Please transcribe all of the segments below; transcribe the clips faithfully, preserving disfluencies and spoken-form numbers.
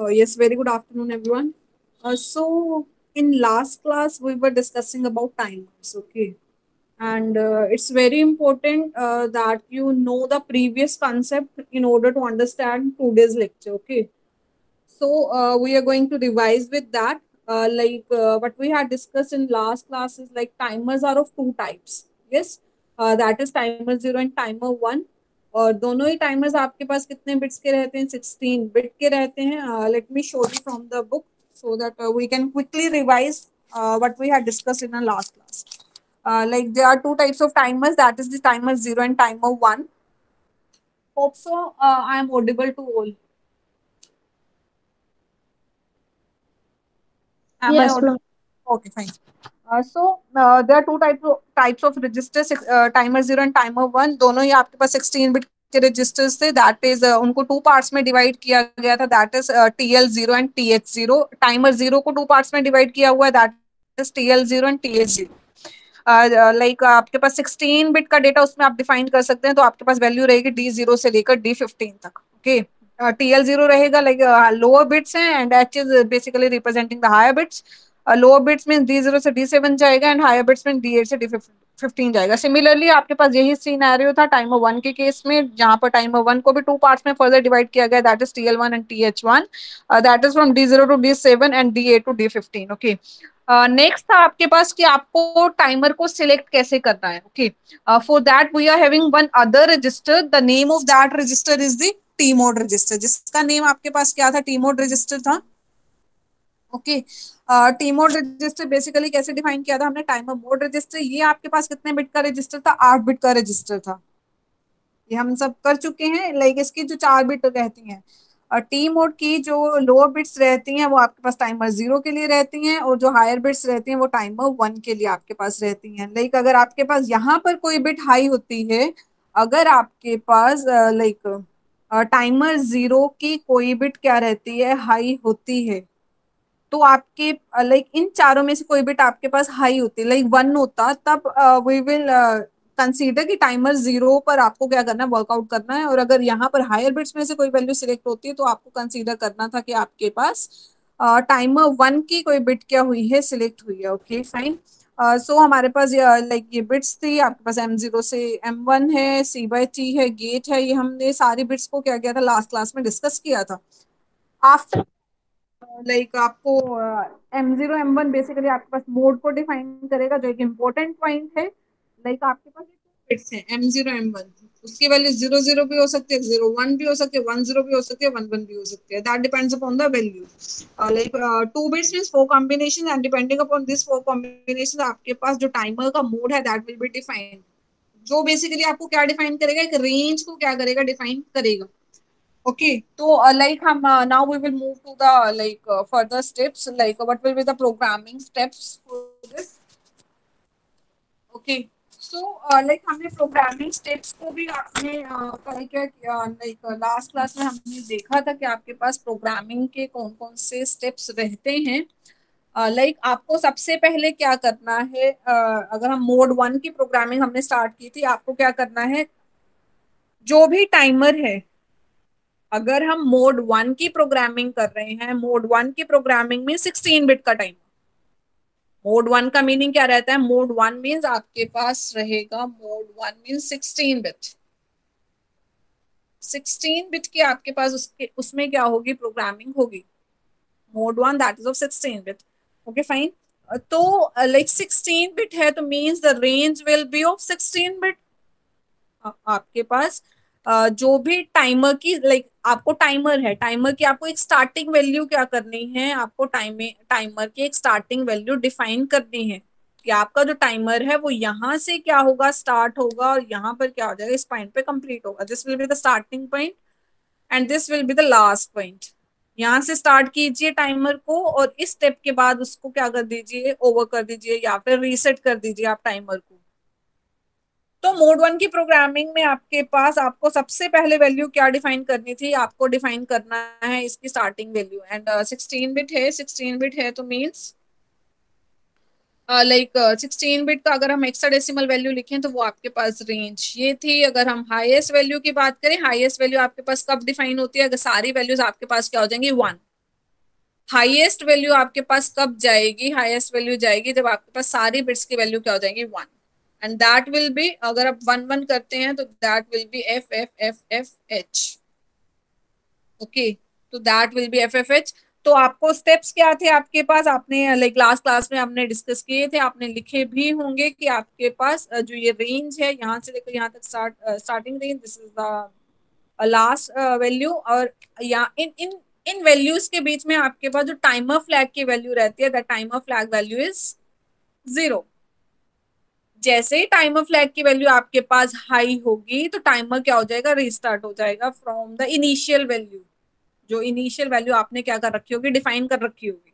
Uh, yes, very good afternoon, everyone. Uh, so, in last class, we were discussing about timers, okay? And uh, it's very important uh, that you know the previous concept in order to understand today's lecture, okay? So, uh, we are going to revise with that. Uh, like uh, what we had discussed in last class is like timers are of two types. Yes, uh, that is timer zero and timer one. और दोनों ही timers आपके पास कितने bits के रहते हैं? Sixteen bit के रहते हैं. Let me show you from the book so that uh, we can quickly revise uh, what we had discussed in the last class. Uh, like there are two types of timers, that is the timer zero and timer one. Hope so. Uh, I am audible to all. Am I Yes, audible? ma'am. Okay, fine. Uh, so uh, there are two types of types of registers, uh, timer zero and timer one. दोनों ही आपके पास sixteen bit के registers थे. That is uh, उनको two parts में divide किया गया था. That is uh, T L zero and T H zero. Timer zero को two parts में divide किया हुआ है. That is T L zero and T H zero. Like uh, uh, आपके पास सिक्सटीन बिट का डेटा उसमें आप डिफाइन कर सकते हैं. तो आपके पास वैल्यू रहेगी डी जीरो से लेकर डी फिफ्टीन तक. ओके, टी एल जीरो रहेगा लाइक लोअर बिट्स हैं and H is basically representing the higher bits. Lower bits में डी जीरो से डी सेवन जाएगा एंड हायर बिट्स में डी एट से डी फिफ्टीन जाएगा. सिमिलरली आपके पास यही सिनेरियो था टाइमर वन के केस में, जहां पर टाइमर वन को भी टू पार्ट्स में फर्दर डिवाइड किया गया. That is T L one and T H one. That is from D zero to D seven and D eight to D fifteen. Okay, next था आपके पास कि आपको timer को सिलेक्ट कैसे करना है. Okay, for that we are having one other register. The name of that register is the T mode register. जिसका name आपके पास क्या था? टी मोड रजिस्टर था. Okay, T mode register basically कैसे डिफाइन किया था हमने? Timer mode register. ये आपके पास कितने बिट का रजिस्टर था? आठ बिट का रजिस्टर था. ये हम सब कर चुके हैं. लाइक इसकी जो चार बिट रहती हैं, टी मोड की जो लोअर बिट्स रहती हैं वो आपके पास टाइमर जीरो के लिए रहती हैं, और जो हायर बिट्स रहती हैं वो टाइमर वन के लिए आपके पास रहती हैं. लाइक अगर आपके पास यहाँ पर कोई बिट हाई होती है, अगर आपके पास लाइक टाइमर जीरो की कोई बिट क्या रहती है? हाई होती है. तो आपके लाइक इन चारों में से कोई बिट आपके पास हाई होती है, लाइक वन होता, तब वी विल कंसीडर कि टाइमर जीरो पर आपको क्या करना है? वर्कआउट करना है. और अगर यहाँ पर हायर बिट्स में से कोई वैल्यू सिलेक्ट होती है तो आपको कंसीडर करना था कि आपके पास टाइमर वन की कोई बिट क्या हुई है? सिलेक्ट हुई है. Okay, fine. सो हमारे पास लाइक ये बिट्स थी. आपके पास एम जीरो से एम वन है, सी बाई टी है, गेट है. ये हमने सारी बिट्स को क्या किया था? लास्ट क्लास में डिस्कस किया था. आफ्टर लाइक आपको M zero M one basically आपके पास मोड को डिफाइन करेगा, जो एक इम्पोर्टेंट पॉइंट है. लाइक आपके पास बिट्स हैं एम जीरो एम वन. उसकी वैल्यू जीरो जीरो भी हो सकती है, जीरो वन भी हो सकती है, वन जीरो भी हो सकती है, वन वन भी हो सकती है. That depends upon the value. Like two bits means four combination and depending upon this four combination आपके पास जो टाइमर का मोड है दैट विल बी डिफाइंड. जो बेसिकली आपको क्या डिफाइन करेगा? एक रेंज को क्या करेगा? डिफाइन करेगा. Okay, so uh, like हम uh, now we will move to the like uh, further steps. Like uh, what will be the programming steps for this? Okay, so uh, like हमने programming steps को भी आपने uh, कल क्या किया? Like uh, last class में हमने देखा था कि आपके पास programming के कौन कौन से steps रहते हैं. लाइक uh, like, आपको सबसे पहले क्या करना है? uh, अगर हम मोड वन की प्रोग्रामिंग हमने स्टार्ट की थी, आपको क्या करना है? जो भी टाइमर है, अगर हम मोड वन की प्रोग्रामिंग कर रहे हैं, मोड वन की प्रोग्रामिंग में सिक्सटीन बिट का टाइम. मोड वन का मीनिंग क्या रहता है? मोड वन मीन्स आपके पास रहेगा, mode one means sixteen bit. Sixteen bit की आपके पास उसके उसमें क्या होगी? प्रोग्रामिंग होगी. Mode one that is of sixteen bit. Okay, fine. तो लाइक सिक्सटीन बिट है तो means the range will be of sixteen bit. आपके पास uh, जो भी टाइमर की लाइक like, आपको टाइमर है, टाइमर की आपको एक स्टार्टिंग वैल्यू क्या करनी है? आपको टाइमर टाइमर की एक स्टार्टिंग वैल्यू डिफाइन करनी है कि आपका जो टाइमर है वो यहाँ से क्या होगा? स्टार्ट होगा और यहाँ पर क्या हो जाएगा? इस पॉइंट पे कंप्लीट होगा. This will be the starting point and this will be the last point. यहाँ से स्टार्ट कीजिए टाइमर को और इस स्टेप के बाद उसको क्या कर दीजिए? ओवर कर दीजिए या फिर रीसेट कर दीजिए आप टाइमर को. तो मोड वन की प्रोग्रामिंग में आपके पास आपको सबसे पहले वैल्यू क्या डिफाइन करनी थी? आपको डिफाइन करना है इसकी starting value. And sixteen bit है, सिक्सटीन बिट है तो मीन्स लाइक सिक्सटीन बिट का अगर हम हेक्साडेसिमल वैल्यू लिखें तो वो आपके पास रेंज ये थी. अगर हम हाईएस्ट वैल्यू की बात करें, हाईएस्ट वैल्यू आपके पास कब डिफाइन होती है? अगर सारी वैल्यूज आपके पास क्या हो जाएंगी? वन. हाईएस्ट वैल्यू आपके पास कब जाएगी? हाईएस्ट वैल्यू जाएगी जब आपके पास सारी बिट्स की वैल्यू क्या हो जाएगी? One. And that will be, अगर आप वन वन करते हैं तो that will be F F F F H. Okay, तो that will be F F H. तो आपको स्टेप्स क्या थे आपके पास? आपने लाइक लास्ट क्लास में हमने डिस्कस किए थे, आपने लिखे भी होंगे कि आपके पास अ, जो ये रेंज है यहाँ से लेकर यहाँ तक start starting range, this is the last value. और या इन इन इन वैल्यूज के बीच में आपके पास जो टाइमर फ्लैग की वैल्यू रहती है, the timer flag value is zero. जैसे ही टाइमर फ्लैग की वैल्यू आपके पास हाई होगी तो टाइमर क्या हो जाएगा? रीस्टार्ट हो जाएगा फ्रॉम द इनिशियल वैल्यू। जो इनिशियल वैल्यू आपने क्या कर रखी होगी? डिफाइन कर रखी होगी।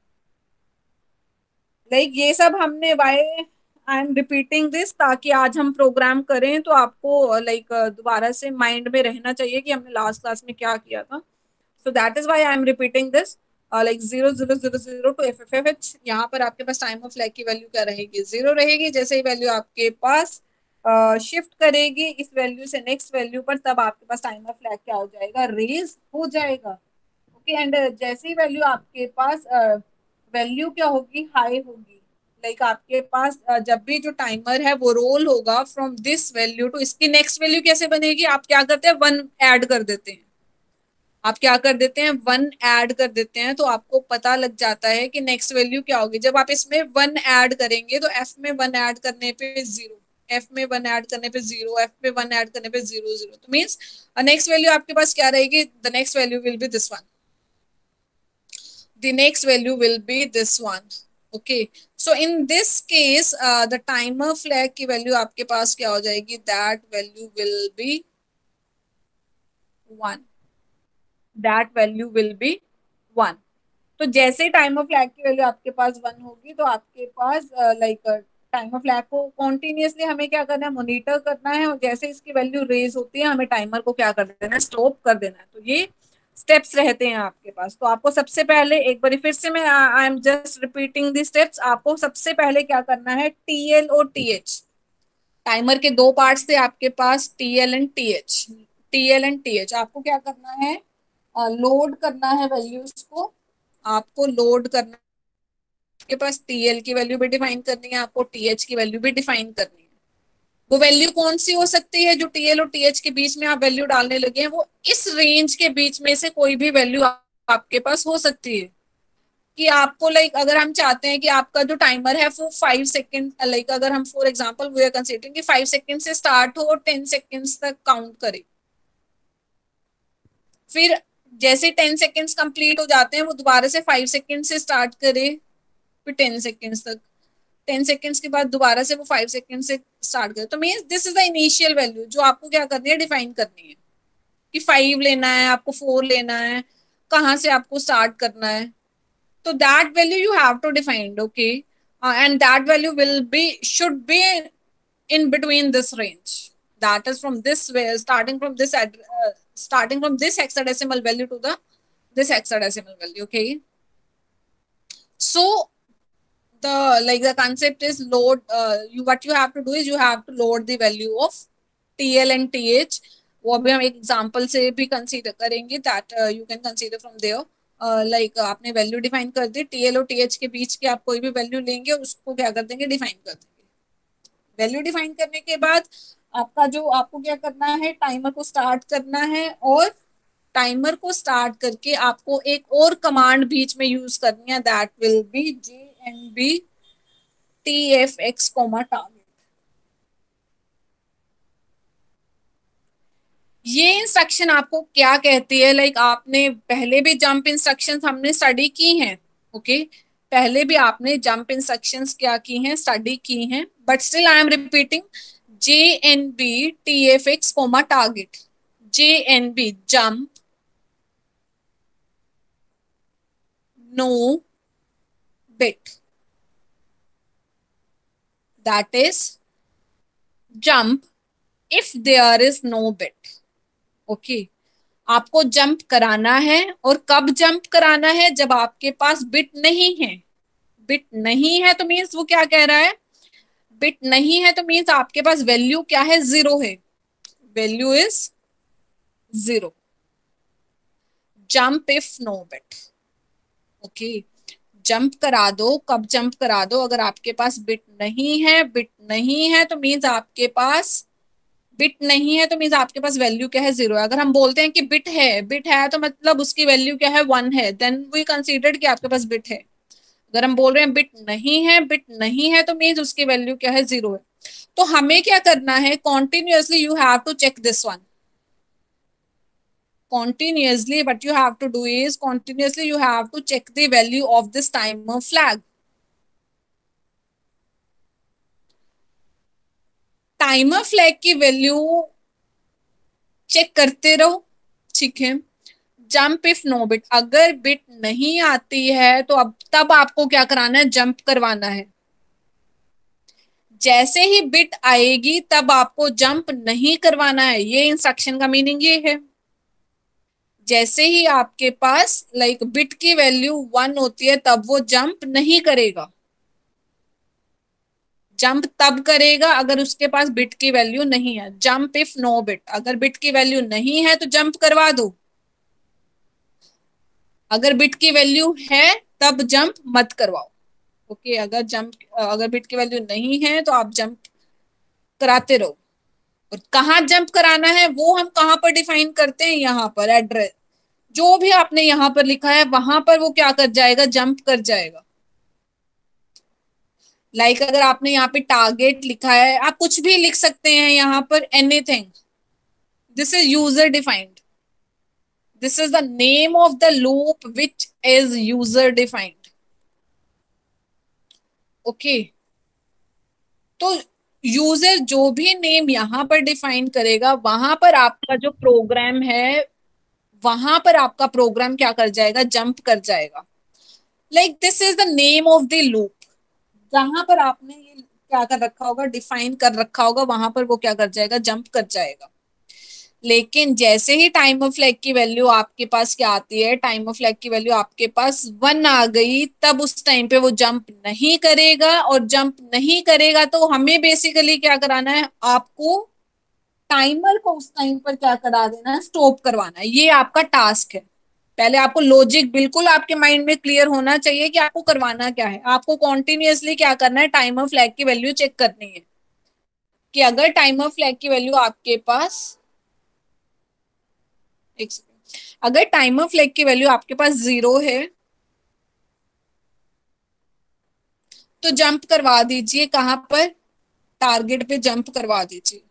लाइक like, ये सब हमने why I am repeating this, ताकि आज हम प्रोग्राम करें तो आपको लाइक like, दोबारा से माइंड में रहना चाहिए कि हमने लास्ट क्लास में क्या किया था। So that is why I am repeating this. Like zero zero zero zero to F F F H, यहाँ पर आपके पास टाइम ऑफ फ्लैग की वैल्यू क्या रहेगी? जीरो रहेगी। जैसे ही वैल्यू आपके पास शिफ्ट uh, करेगी इस वैल्यू से नेक्स्ट वैल्यू पर, तब आपके पास टाइम ऑफ फ्लैग क्या हो जाएगा? रेज हो जाएगा। ओके, एंड जैसे ही वैल्यू आपके पास वैल्यू uh, क्या होगी? हाई होगी। लाइक like आपके पास uh, जब भी जो टाइमर है वो रोल होगा फ्रॉम दिस वैल्यू टू इसकी नेक्स्ट वैल्यू कैसे बनेगी? आप क्या करते हैं? वन ऐड कर देते हैं। आप क्या कर देते हैं? वन ऐड कर देते हैं, तो आपको पता लग जाता है कि नेक्स्ट वैल्यू क्या होगी। जब आप इसमें वन ऐड करेंगे तो एफ में वन ऐड करने पे जीरो, एफ में वन ऐड करने पे जीरो, एफ में वन ऐड करने पे जीरो जीरो, तो मीन्स नेक्स्ट वैल्यू आपके पास क्या रहेगी? The next value will be this one. The next value will be this one. Okay, so in this case uh, the timer flag की value आपके पास क्या हो जाएगी? That value will be one. That value will be one. तो जैसे timer flag की value आपके पास वन होगी तो आपके पास लाइक टाइमर फ्लैग को कॉन्टिन्यूसली हमें क्या करना है? मॉनिटर करना है। और जैसे इसकी वैल्यू रेज होती है हमें टाइमर को क्या कर देना है? स्टॉप कर देना है। तो ये स्टेप्स रहते हैं आपके पास। तो आपको सबसे पहले एक बार फिर से मैं I am just repeating the steps. आपको सबसे पहले क्या करना है? टीएल और टीएच, टाइमर के दो पार्ट्स थे आपके पास, TL and TH. TL and TH आपको क्या करना है? लोड करना है वैल्यूज को। आपको लोड करना, आपके पास टीएल की वैल्यू भी डिफाइन करनी है, आपको टीएच की वैल्यू भी डिफाइन करनी है। वो वैल्यू कौन सी हो सकती है? जो टीएल और टीएच के बीच में आप वैल्यू डालने लगे हैं, वो इस रेंज के बीच में से कोई भी वैल्यू आपके पास हो सकती है। कि आपको लाइक अगर हम चाहते हैं कि आपका जो टाइमर है वो फाइव सेकेंड, लाइक अगर हम for example we are considering कि फाइव सेकेंड से स्टार्ट हो और टेन सेकेंड्स तक काउंट करे, फिर जैसे टेन सेकेंड्स कंप्लीट हो जाते हैं वो दोबारा से फाइव सेकेंड से स्टार्ट करे, फिर टेन सेकेंड्स तक, टेन सेकेंड्स के बाद दोबारा से वो फाइव सेकेंड से स्टार्ट करे। तो means this is the initial value जो आपको क्या करनी है? डिफाइन करनी है कि फाइव लेना है, आपको फोर लेना है, कहाँ से आपको स्टार्ट करना है। तो that value you have to defined. Okay, and that value will be should be in between this range, that is from this way, starting from this ad, uh, starting from this hexadecimal value to the this hexadecimal value. Okay, so the like the concept is load, uh, you what you have to do is you have to load the value of tl and th। वो अभी हम एक example से भी consider करेंगे, that you can consider from there. Like आपने value define कर दी, टीएल और टीएच के बीच की आप कोई भी वैल्यू लेंगे और उसको क्या कर देंगे? डिफाइन कर देंगे। वैल्यू डिफाइन करने के बाद आपका जो आपको क्या करना है? टाइमर को स्टार्ट करना है। और टाइमर को स्टार्ट करके आपको एक और कमांड बीच में यूज करनी है, that will be J N B T F X comma target. ये इंस्ट्रक्शन आपको क्या कहती है? लाइक like आपने पहले भी जंप इंस्ट्रक्शंस हमने स्टडी की हैं। Okay okay? पहले भी आपने जंप इंस्ट्रक्शंस क्या की हैं? स्टडी की हैं, but still I am repeating, J N B T F X comma target. J N B jump no bit, that is jump if there is no bit. Okay, आपको jump कराना है। और कब जंप कराना है? जब आपके पास बिट नहीं है। बिट नहीं है तो मीन्स वो क्या कह रहा है? बिट नहीं है तो मीन्स आपके पास वैल्यू क्या है? जीरो है। Value is zero. Jump if no bit. Okay, jump करा दो। कब जंप करा दो? अगर आपके पास बिट नहीं है, बिट नहीं है तो मीन्स आपके पास बिट नहीं है तो मीन्स आपके पास वैल्यू क्या है? जीरो है। अगर हम बोलते हैं कि बिट है, बिट है तो मतलब उसकी वैल्यू क्या है? वन है, देन वी कंसीडर्ड कि आपके पास बिट है। अगर हम बोल रहे हैं बिट नहीं है, बिट नहीं है तो मीन्स उसकी वैल्यू क्या है? जीरो है। तो हमें क्या करना है? Continuously you have to check this one. continuously what you have to do is continuously you have to check the value of this timer flag. Timer flag की वैल्यू चेक करते रहो, ठीक है। जंप इफ नो बिट, अगर bit नहीं आती है तो अब तब आपको क्या कराना है? जंप करवाना है। जैसे ही बिट आएगी तब आपको जंप नहीं करवाना है। ये इंस्ट्रक्शन का मीनिंग ये है। जैसे ही आपके पास लाइक बिट की वैल्यू वन होती है तब वो जंप नहीं करेगा। जंप तब करेगा अगर उसके पास बिट की वैल्यू नहीं है। जंप इफ नो बिट, अगर बिट की वैल्यू नहीं है तो जंप करवा दो। अगर बिट की वैल्यू है तब जंप मत करवाओ। ओके, अगर जंप अगर बिट की वैल्यू नहीं है तो आप जंप कराते रहो। और कहाँ जंप कराना है वो हम कहाँ पर डिफाइन करते हैं? यहाँ पर एड्रेस जो भी आपने यहाँ पर लिखा है वहां पर वो क्या कर जाएगा? जंप कर जाएगा। लाइक like अगर आपने यहाँ पे टारगेट लिखा है, आप कुछ भी लिख सकते हैं यहाँ पर, anything. This is user defined. This is the name of the loop which is user defined. Okay, तो यूजर जो भी नेम यहाँ पर डिफाइन करेगा वहां पर आपका जो प्रोग्राम है, वहां पर आपका प्रोग्राम क्या कर जाएगा? जंप कर जाएगा। Like this is the name of the loop. जहां पर आपने ये क्या कर रखा होगा? डिफाइन कर रखा होगा, वहां पर वो क्या कर जाएगा? जंप कर जाएगा। लेकिन जैसे ही टाइम ऑफ फ्लैग की वैल्यू आपके पास क्या आती है? टाइम ऑफ फ्लैग की वैल्यू आपके पास वन आ गई, तब उस टाइम पे वो जंप नहीं करेगा। और जंप नहीं करेगा तो हमें बेसिकली क्या कराना है? आपको टाइमर को उस टाइम पर क्या करा देना है? स्टॉप करवाना है। ये आपका टास्क है। पहले आपको लॉजिक बिल्कुल आपके माइंड में क्लियर होना चाहिए कि आपको करवाना क्या है। आपको कॉन्टिन्यूअसली क्या करना है? टाइमर फ्लैग की वैल्यू चेक करनी है कि अगर टाइमर फ्लैग की वैल्यू आपके पास, एक सेकेंड, अगर टाइमर फ्लैग की वैल्यू आपके पास जीरो है तो जंप करवा दीजिए। कहां पर? टारगेट पे जंप करवा दीजिए।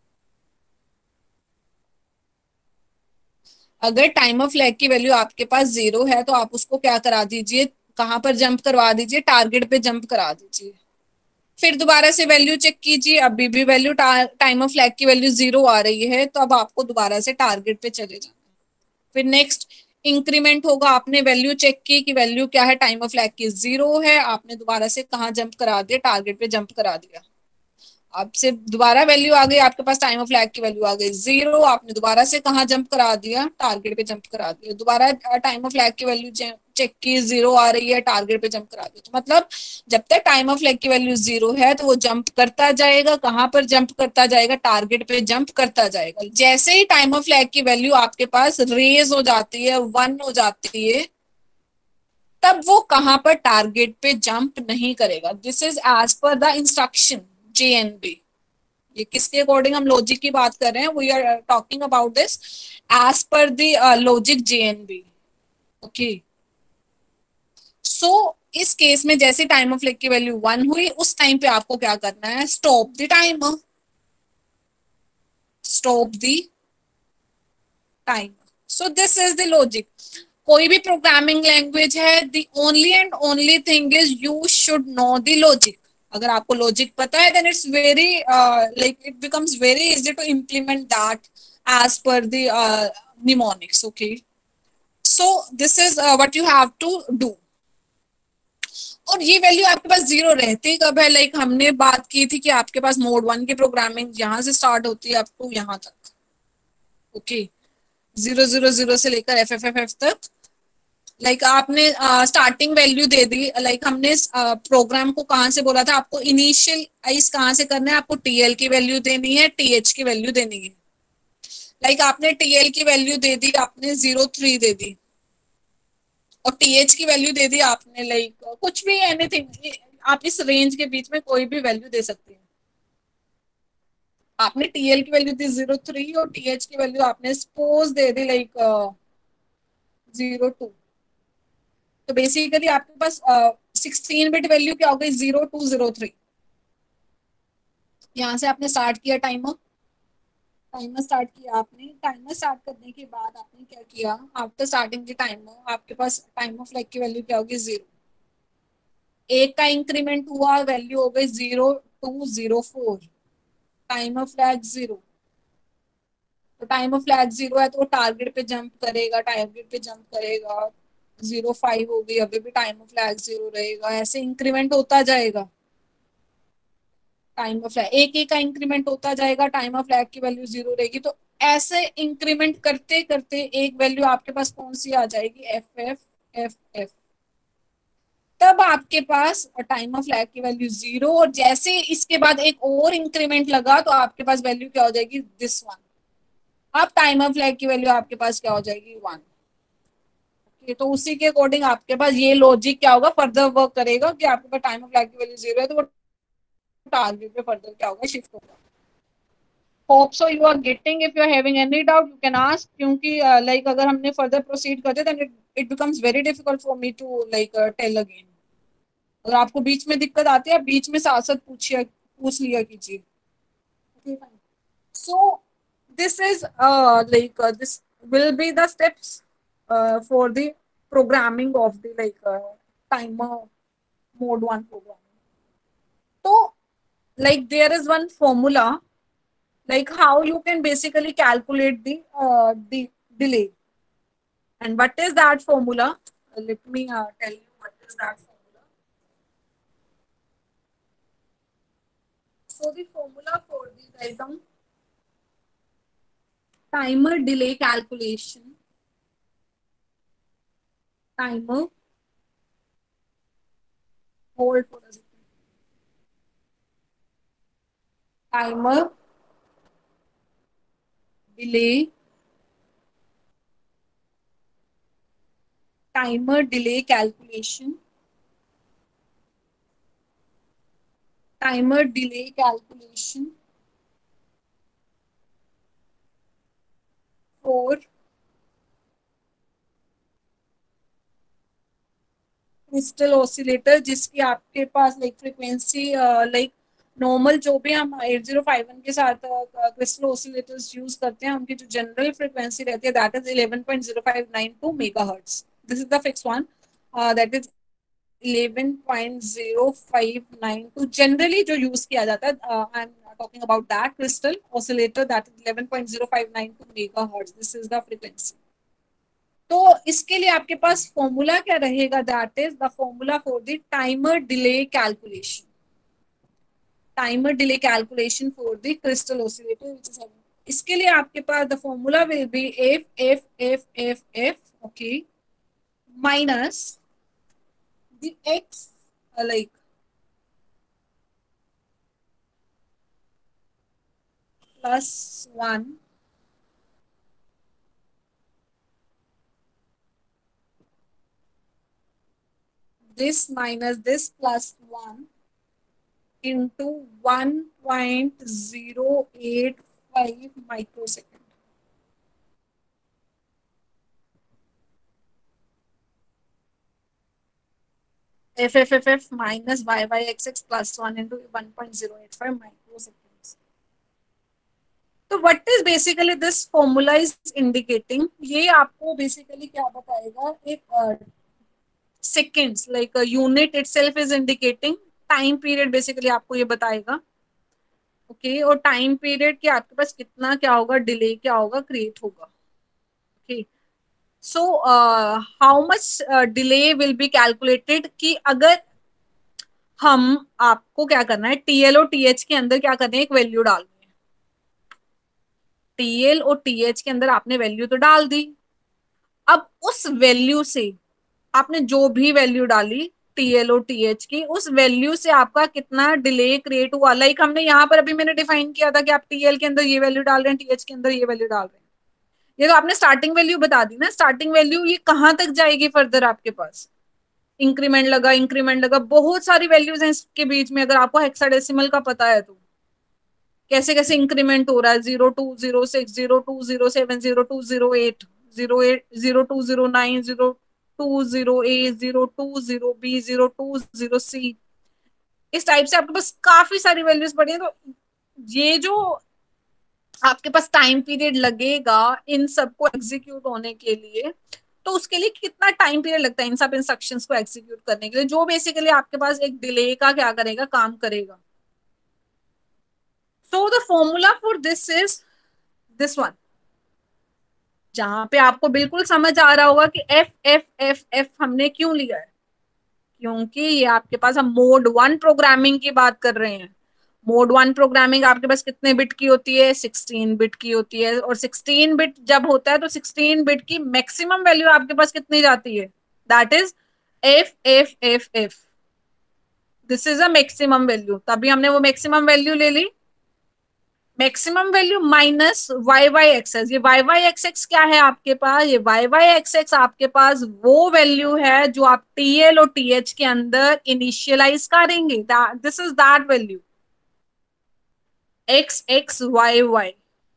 अगर टाइमर फ्लैग की वैल्यू आपके पास जीरो है तो आप उसको क्या करा दीजिए? कहां पर जंप करवा दीजिए? टारगेट पे जंप करा दीजिए। फिर दोबारा से वैल्यू चेक कीजिए, अभी भी वैल्यू टाइमर फ्लैग की वैल्यू जीरो आ रही है तो अब आपको दोबारा से टारगेट पे चले जाना। फिर नेक्स्ट इंक्रीमेंट होगा। आपने वैल्यू चेक की कि वैल्यू क्या है? टाइमर फ्लैग की जीरो है। आपने दोबारा से कहाँ जंप करा दिया? टारगेट पे जंप करा दिया। आपसे दोबारा वैल्यू आ गई, आपके पास टाइम ऑफ फ्लैग की वैल्यू आ गई जीरो। आपने दोबारा से कहाँ जंप करा दिया? टारगेट पे जंप करा दिया। दोबारा टाइम ऑफ फ्लैग की वैल्यू चेक की, जीरो आ रही है, टारगेट पे जंप करा दिया। तो मतलब जब तक टाइम ऑफ फ्लैग की वैल्यू जीरो है तो वो जंप करता जाएगा। कहाँ पर जंप करता जाएगा? टारगेट पे जंप करता जाएगा। जैसे ही टाइम ऑफ फ्लैग की वैल्यू आपके पास रेज हो जाती है, वन हो जाती है, तब वो कहां पर? टारगेट पे जंप नहीं करेगा। This is as per the instruction J N B. ये किसके अकॉर्डिंग हम लॉजिक की बात कर रहे हैं? We are talking about this as per the logic J N B. Okay, so इस केस में जैसे टाइम ऑफ फ्लिक की वैल्यू वन हुई, उस टाइम पे आपको क्या करना है? Stop the timer. Stop the timer. So this is the logic. कोई भी प्रोग्रामिंग लैंग्वेज है, the only and only thing is you should know the logic. अगर आपको लॉजिक पता है then it's very like it becomes very easy to implement that as per the mnemonics. Okay, so this is what you have to do. और ये value आपके पास zero रहती कब है? लाइक like हमने बात की थी कि आपके पास मोड वन की प्रोग्रामिंग यहाँ से स्टार्ट होती है अप टू यहाँ तक। ओके, जीरो जीरो जीरो से लेकर एफ एफ एफ एफ तक। लाइक like आपने स्टार्टिंग uh, वैल्यू दे दी। लाइक like हमने प्रोग्राम uh, को कहाँ से बोला था? आपको इनिशियलाइज कहाँ से करना है? आपको टीएल की वैल्यू देनी है, टीएच की वैल्यू देनी है। लाइक like आपने टीएल की वैल्यू दे दी, आपने जीरो थ्री दे दी। और टीएच की वैल्यू दे दी आपने, लाइक कुछ भी एनीथिंग, आप इस रेंज के बीच में कोई भी वैल्यू दे सकते हैं। आपने टीएल की वैल्यू दी जीरो थ्री और टीएच की वैल्यू आपने सपोज दे दी लाइक जीरो टू। तो बेसिकली आपके पास सिक्सटीन बिट वैल्यू क्या हो गई, जीरो टू जीरो थ्री। यहाँ से आपने स्टार्ट किया टाइमर, टाइमर स्टार्ट किया आपने। टाइमर स्टार्ट करने के बाद आपने क्या किया, आफ्टर स्टार्टिंग द टाइमर आपके पास टाइमर फ्लैग की वैल्यू क्या होगी, जीरो। एक का इंक्रीमेंट हुआ, वैल्यू हो गई zero two zero four. Timer flag zero. तो टाइमर फ्लैग जीरो है तो वो टारगेट पे जंप करेगा, टारगेट पे जंप करेगा। जीरो फाइव हो गई, अभी भी टाइमर फ्लैग जीरो रहेगा, ऐसे इंक्रीमेंट होता जाएगा। टाइम ऑफ फ्लैग एक एक का इंक्रीमेंट होता जाएगा, टाइम ऑफ फ्लैग की वैल्यू जीरो रहेगी। तो ऐसे इंक्रीमेंट करते करते एक वैल्यू आपके पास कौन सी आ जाएगी, एफ एफ एफ एफ। तब आपके पास टाइम ऑफ फ्लैग की वैल्यू जीरो, और जैसे इसके बाद एक और इंक्रीमेंट लगा तो आपके पास वैल्यू क्या हो जाएगी, दिस वन। अब टाइम ऑफ फ्लैग की वैल्यू आपके पास क्या हो जाएगी, वन। तो उसी के अकॉर्डिंग आपके पास ये लॉजिक क्या होगा, फर्दर वर्क करेगा कि आपके पास टाइम ऑफ फ्लैग की वैल्यू जीरो है तो वो टारगेट पे फर्दर क्या होगा, शिफ्ट होगा। Hope so you are getting, if you are having any doubt you can ask, क्योंकि लाइक uh, like, अगर हमने फर्दर प्रोसीड करते then it it becomes very difficult for me to like tell again. अगर आपको बीच में दिक्कत आती है, बीच में साथ साथ पूछिए, पूछ लिया कीजिए। Okay, fine. So this is uh, like uh, this will be the steps uh, for the programming of the like uh, timer mode one program. So like there is one formula like how you can basically calculate the uh, the delay. And what is that formula? Uh, let me uh, tell you what is that formula. So the formula for the random timer delay calculation, timer, hold for a second, timer delay, timer delay calculation, timer delay calculation for crystal oscillator, जिसकी आपके पास like frequency like normal जो भी हम eight zero five one के साथ crystal oscillators use करते हैं उनकी जो जनरल फ्रीक्वेंसी रहती है that is eleven point zero five nine two megahertz. This is the fix one, that is eleven point zero five nine two generally जो use किया जाता है। I am talking about that crystal oscillator that is eleven point zero five nine two megahertz, this is the frequency. तो इसके लिए आपके पास formula क्या रहेगा, that is the formula for the timer delay calculation, timer delay calculation for the crystal oscillator which is, इसके लिए आपके पास the formula will be F F F F F okay minus the X like plus one this minus this plus one into one point zero eight five microsecond. F F F F minus Y Y X X plus one into one point zero eight five microseconds. तो what is basically this formula is indicating, ये आपको basically क्या बताएगा, एक seconds like unit itself is indicating time period, basically आपको ये बताएगा। Okay okay, और टाइम पीरियड के आपके पास कितना क्या होगा, डिले क्या होगा, क्रिएट होगा। Okay, so how much delay will be calculated, कि अगर हम, आपको क्या करना है, टीएल और टीएच के अंदर क्या करना है, एक वैल्यू डालनी है। टीएल और टीएच के अंदर आपने वैल्यू तो डाल दी, अब उस वैल्यू से आपने जो भी वैल्यू डाली टीएल और टीएच की, उस वैल्यू से आपका कितना डिले क्रिएट हुआ। लाइक हमने यहाँ पर अभी मैंने डिफाइन किया था कि आप टीएल के अंदर ये वैल्यू डाल रहे हैं, टीएच के अंदर ये वैल्यू डाल रहे हैं। ये तो आपने स्टार्टिंग वैल्यू बता दी ना, स्टार्टिंग वैल्यू ये कहाँ तक जाएगी फर्दर आपके पास, इंक्रीमेंट लगा इंक्रीमेंट लगा, बहुत सारी वैल्यूज हैं इसके बीच में, अगर आपको हेक्साडेसिमल का पता है तो कैसे कैसे इंक्रीमेंट हो रहा है, zero two zero six zero two zero seven zero two zero eight zero eight zero two zero nine zero two zero A zero two zero B zero two zero C, इस type से आपके पास काफी सारी values पड़ी है। तो ये जो आपके पास टाइम पीरियड लगेगा इन सबको एग्जीक्यूट होने के लिए, तो उसके लिए कितना टाइम पीरियड लगता है इन सब इंस्ट्रक्शंस को एग्जीक्यूट करने के लिए, जो बेसिकली आपके पास एक डिले का क्या करेगा, काम करेगा। So the formula for this is this one, जहां पे आपको बिल्कुल समझ आ रहा होगा कि एफ एफ एफ एफ हमने क्यों लिया है, क्योंकि ये आपके पास हम मोड वन प्रोग्रामिंग की बात कर रहे हैं। मोड वन प्रोग्रामिंग आपके पास कितने बिट की होती है, सिक्सटीन बिट की होती है, और सिक्सटीन बिट जब होता है तो सिक्सटीन बिट की मैक्सिमम वैल्यू आपके पास कितनी जाती है, that is F F F F, this is a maximum value, तभी हमने वो मैक्सिमम वैल्यू ले ली। Maximum value minus Y Y X, ये वाई वाई एक्स एक्स क्या है आपके पास, ये वाई वाई एक्स एक्स आपके पास वो वैल्यू है जो आप टीएल और टीएच के अंदर इनिशियलाइज करेंगे, this is that value, X X Y Y.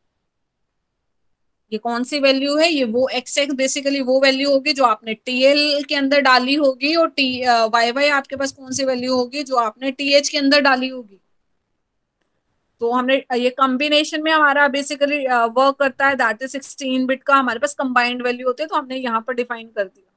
ये कौन सी वैल्यू है, ये वो एक्स एक्स बेसिकली वो वैल्यू होगी जो आपने टीएल के अंदर डाली होगी, और टी वाई वाई आपके पास कौन सी वैल्यू होगी जो आपने टीएच के अंदर डाली होगी। तो हमने ये कॉम्बिनेशन में हमारा बेसिकली वर्क करता है, दैट इज सिक्सटीन बिट का हमारे पास कंबाइंड वैल्यू होती है, तो हमने यहाँ पर डिफाइन कर दिया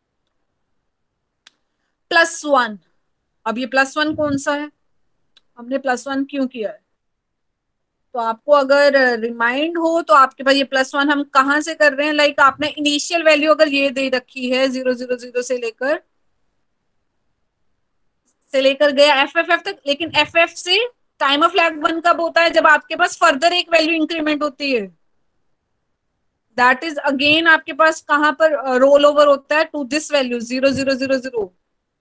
प्लस वन। अब ये प्लस वन कौन सा है, हमने प्लस वन क्यों किया है, तो आपको अगर रिमाइंड हो तो आपके पास ये प्लस वन हम कहाँ से कर रहे हैं, लाइक like आपने इनिशियल वैल्यू अगर ये दे रखी है जीरो जीरो जीरो से लेकर से लेकर गया एफ एफ एफ तक, लेकिन एफ एफ से टाइम ऑफ फ्लैग वन कब होता है, जब आपके पास फर्दर एक वैल्यू इंक्रीमेंट होती है, दैट इज अगेन आपके पास कहां पर रोल ओवर होता है to this value zero zero zero zero.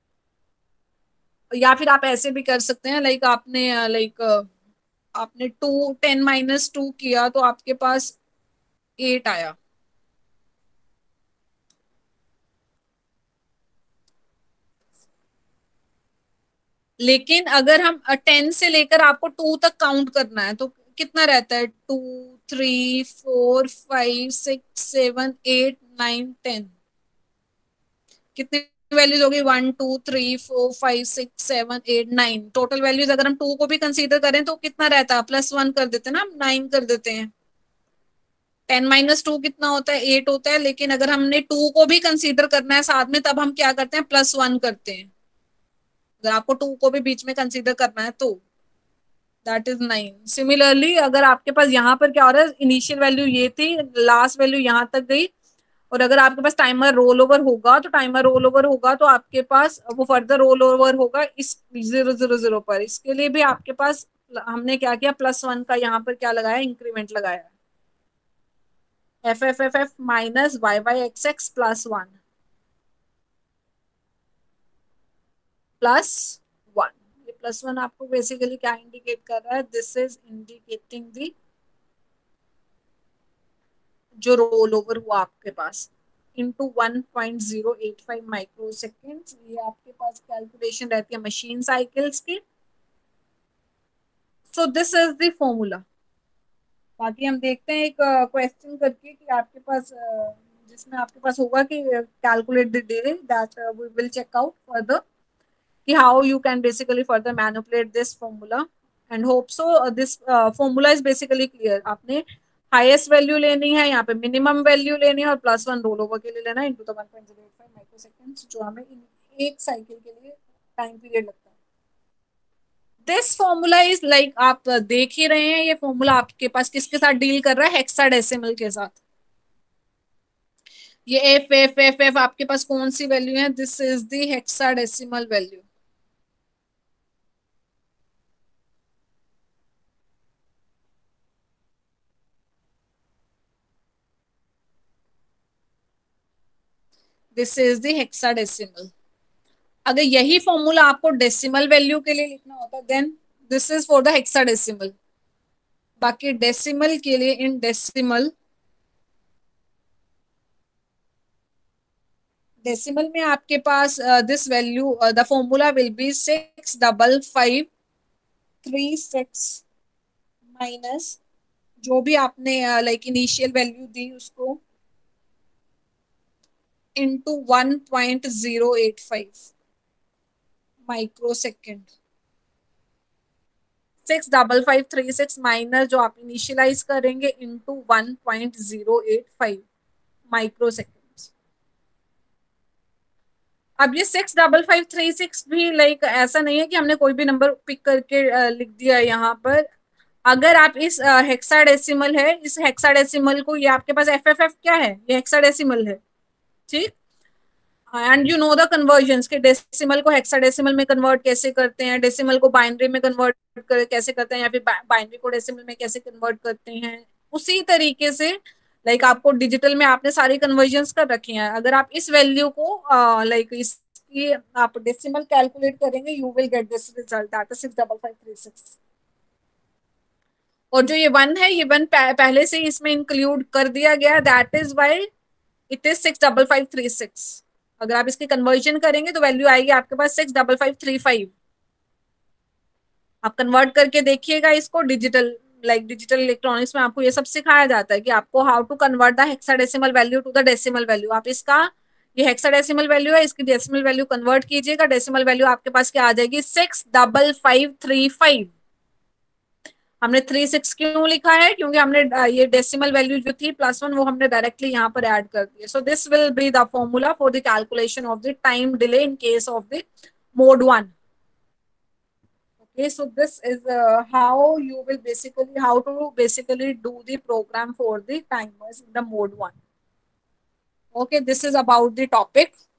या फिर आप ऐसे भी कर सकते हैं, लाइक आपने लाइक आपने टू टेन माइनस टू किया तो आपके पास एट आया, लेकिन अगर हम टेन से लेकर आपको टू तक काउंट करना है तो कितना रहता है, two three four five six seven eight nine ten, कितनी वैल्यूज होगी, one two three four five six seven eight nine, total values अगर हम टू को भी कंसीडर करें तो कितना रहता है, प्लस वन कर देते हैं ना, हम नाइन कर देते हैं। टेन माइनस टू कितना होता है, एट होता है, लेकिन अगर हमने टू को भी कंसीडर करना है साथ में, तब हम क्या करते हैं, प्लस वन करते हैं, अगर आपको टू को भी बीच में कंसीडर करना है तो दैट इज नाइन। सिमिलरली अगर आपके पास यहाँ पर क्या हो रहा है, इनिशियल वैल्यू ये थी, लास्ट वैल्यू यहाँ तक गई, और अगर आपके पास टाइमर रोल ओवर होगा तो टाइमर रोल ओवर होगा तो आपके पास वो फर्दर रोल ओवर होगा इस जीरो जीरो जीरो पर, इसके लिए भी आपके पास हमने क्या किया, प्लस वन का यहाँ पर क्या लगाया, इंक्रीमेंट लगाया, F F F F minus Y Y X X plus one plus one. ये प्लस वन आपको बेसिकली क्या इंडिकेट कर रहा है, दिस इज इंडिकेटिंग दी जो रोल ओवर हुआ आपके पास into one point zero eight five micro second, ये आपके पास कैलकुलेशन रहती है मशीन साइकिल्स की। So this is the formula. बाकी हम देखते हैं एक क्वेश्चन करके कि आपके पास uh, जिसमें आपके पास होगा कि calculate the delay, that we will check out further कि how you can basically further manipulate this formula, and hope so this formula is basically clear. आपने हाईएस्ट वैल्यू लेनी है, यहाँ पे मिनिमम वैल्यू लेनी है, और प्लस वन रोल ओवर के लिए लेना है into the one point zero eight five micro second, जो हमें एक साइकिल के लिए टाइम पीरियड लगता है। दिस फॉर्मूला इज लाइक आप देख ही रहे हैं, ये फॉर्मूला आपके पास किसके साथ डील कर रहा है, हेक्साडेसिमल के साथ। ये एफ एफ एफ एफ आपके पास कौन सी वैल्यू है, this is the hexadecimal value. This is the hexadecimal. अगर यही फॉर्मूला आपको डेसिमल वैल्यू के लिए लिखना होता then this is for the hexadecimal. बाकी डेसिमल के लिए इन डेसिमल डेसिमल में आपके पास this value, the formula will be six double five three six minus जो भी आपने लाइक इनिशियल वैल्यू दी उसको into one point zero eight five micro second. Six double five three six minus जो आप इनिशियलाइज करेंगे into one point zero eight five micro second. अब ये six double five three six भी like ऐसा नहीं है कि हमने कोई भी नंबर पिक करके अ, लिख दिया है यहाँ पर। अगर आप इस हेक्साडेसिमल है, इस हेक्साडेसिमल को, ये आपके पास एफ एफ एफ क्या है, ये हेक्साडेसिमल है, ठीक। And you know the conversion के डेसिमल को हेक्साडेसिमल में कन्वर्ट कैसे करते हैं, डेसिमल को बाइनरी में कन्वर्ट कर, कैसे करते हैं, या फिर बाइनरी को डेसिमल में कैसे कन्वर्ट करते हैं। उसी तरीके से लाइक like, आपको डिजिटल में आपने सारी कन्वर्जन कर रखी हैं। अगर आप इस वैल्यू को लाइक uh, like, इसकी आप डेसिमल कैलकुलेट करेंगे, you will get this result that is six double five three six. और जो ये वन है, ये वन पहले से ही इसमें इंक्लूड कर दिया गया, that is why it is six double five three six. अगर आप इसकी कन्वर्जन करेंगे तो वैल्यू आएगी आपके पास six double five three five. आप कन्वर्ट करके देखिएगा इसको डिजिटल, लाइक डिजिटल इलेक्ट्रॉनिक्स में आपको ये सब सिखाया जाता है कि आपको how to convert the hexadecimal value to the decimal value. आप इसका, ये हेक्साडेसिमल वैल्यू है, इसकी डेसिमल वैल्यू कन्वर्ट कीजिएगा, डेसिमल वैल्यू आपके पास क्या आ जाएगी, six double five three five. हमने थ्री सिक्स क्यों लिखा है, क्योंकि हमने ये डेसिमल वैल्यू जो थी प्लस वन वो हमने डायरेक्टली यहाँ पर ऐड कर दिया। So this will be the formula for the calculation of the time delay in case of the mode one. Okay, so this is uh, how you will basically, how to basically do the program for the timers in the mode one. Okay, this is about the topic.